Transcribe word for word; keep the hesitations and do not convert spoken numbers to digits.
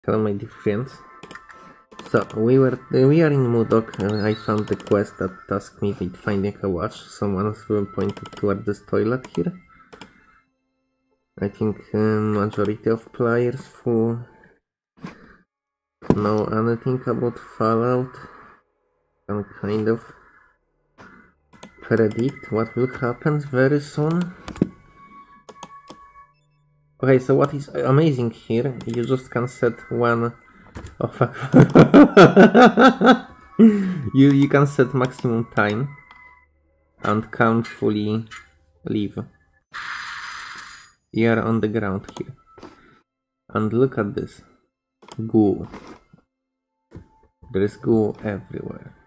Hello, my dear friends. So we were we are in Mudok, and I found the quest that tasked me with finding a watch. Someone pointed toward this toilet here. I think uh, majority of players who know anything about Fallout can kind of predict what will happen very soon. Okay, so what is amazing here, you just can set one... Oh fuck. you, you can set maximum time and can't fully leave. You are on the ground here. And look at this. Goo. There is goo everywhere.